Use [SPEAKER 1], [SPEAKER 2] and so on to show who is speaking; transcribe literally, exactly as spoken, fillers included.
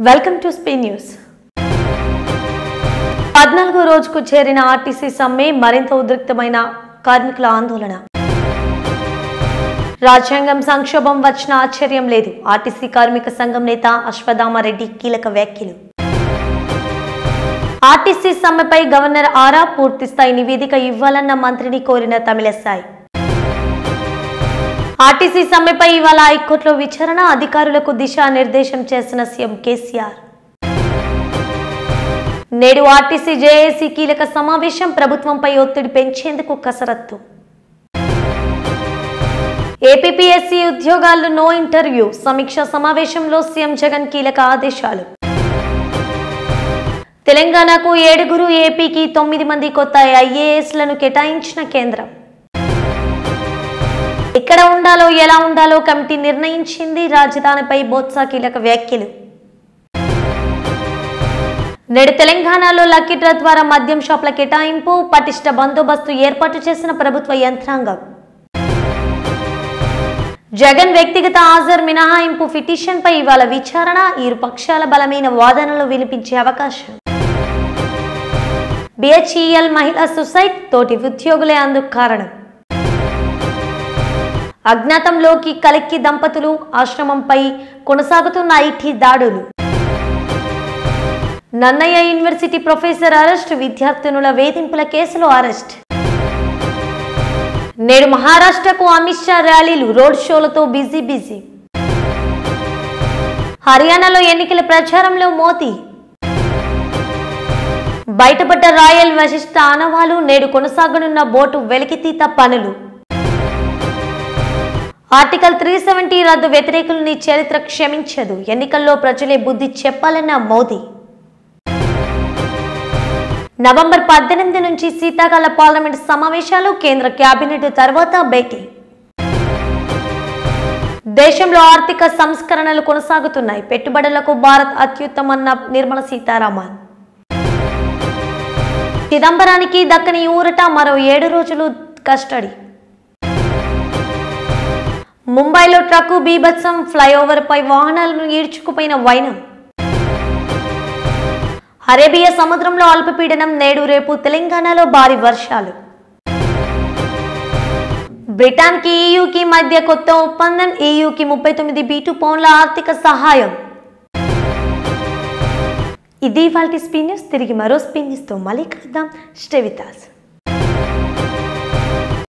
[SPEAKER 1] Welcome to స్పీ news. పద్నాలుగో రోజుకు చేరిన ఆర్టీసీ సమ్మె, మరింత ఉద్రిక్తమైన కార్మికుల ఆందోళన. రాజ్యాంగం సంక్షోభం వచ్చిన ఆశ్చర్యం లేదు. ఆర్టీసీ కార్మిక సంఘం నేత అశ్వత్థామరెడ్డి కీలక వ్యాఖ్యలు. ఆర్టీసీ సమ్మెపై గవర్నర్ ఆరా పూర్తిస్థాయి నివేదిక ఇవ్వాలన్న మంత్రిని కోరిన తమిళసాయి. ఆర్టీసీ సమ్మెపై ఇవాళ హైకోర్టులో విచారణ, అధికారులకు దిశానిర్దేశం చేసిన సీఎం కేసీఆర్. నేడు ఆర్టీసీ జేఏసీ కీలక సమావేశం, ప్రభుత్వంపై ఒత్తిడి పెంచేందుకు కసరత్తు. ఏపీపీఎస్సీ ఉద్యోగాల్లో నో ఇంటర్వ్యూ, సమీక్ష సమావేశంలో సీఎం జగన్ కీలక ఆదేశాలు. తెలంగాణకు ఏడుగురు, ఏపీకి తొమ్మిది మంది కొత్త ఐఏఎస్లను కేటాయించిన కేంద్రం. ఎక్కడ ఉండాలో ఎలా ఉండాలో కమిటీ నిర్ణయించింది. రాజధానిపై బొత్స కీలక వ్యాఖ్యలు. నేడు తెలంగాణలో లక్కీ డ్రా ద్వారా మద్యం షాపుల కేటాయింపు, పటిష్ట బందోబస్తు ఏర్పాటు చేసిన ప్రభుత్వ యంత్రాంగం. జగన్ వ్యక్తిగత హాజరు మినహాయింపు పిటిషన్పై ఇవాళ విచారణ, ఇరు పక్షాల బలమైన వాదనలు వినిపించే అవకాశం. బిహెచ్ఈఎల్ మహిళా సొసైటీ తోటి ఉద్యోగులే అందుకు కారణం. అజ్ఞాతంలోకి కలెక్కి దంపతులు, ఆశ్రమంపై కొనసాగుతున్న ఐటీ దాడులు. నన్నయ్య యూనివర్సిటీ ప్రొఫెసర్ అరెస్ట్, విద్యార్థినుల వేధింపుల కేసులో అరెస్ట్. నేడు మహారాష్ట్రకు అమిత్ షా ర్యాలీలు, రోడ్ షోలతో బిజీ బిజీ. హర్యానాలో ఎన్నికల ప్రచారంలో మోదీ. బయటపడ్డ రాయల్ వశిష్ఠ ఆనవాలు, నేడు కొనసాగనున్న బోటు వెలికితీత పనులు. ఆర్టికల్ త్రీ సెవెంటీ రద్దు, వ్యతిరేకులని చరిత్ర క్షమించదు, ఎన్నికల్లో ప్రజలే బుద్ధి చెప్పాలన్న మోదీ. నవంబర్ పద్దెనిమిది నుంచి శీతాకాల పార్లమెంట్ సమావేశాలు, కేంద్ర కేబినెట్ తర్వాత భేటీ. దేశంలో ఆర్థిక సంస్కరణలు కొనసాగుతున్నాయి, పెట్టుబడులకు భారత్ అత్యుత్తమన్న నిర్మలా సీతారామన్. చిదంబరానికి దక్కని ఊరట, మరో ఏడు రోజులు కస్టడీ. ముంబైలో ట్రక్కు బీభత్సం, ఫ్లైఓవర్ పై వాహనాలను ఈడ్చుకుపోయిన వైనం. అరేబియా సముద్రంలో అల్పపీడనం, నేడు రేపు తెలంగాణలో భారీ వర్షాలు. బ్రిటన్కి ఈయూకి మధ్య కొత్త ఒప్పందం, ఈయూకి ముప్పై తొమ్మిది బీ టూ పౌండ్ల ఆర్థిక సహాయం. ఇది ఇవాల్టి స్పీ న్యూస్. తిరిగి మరో స్పీ న్యూస్తో మళ్ళీ కలుద్దాం. Stay with us.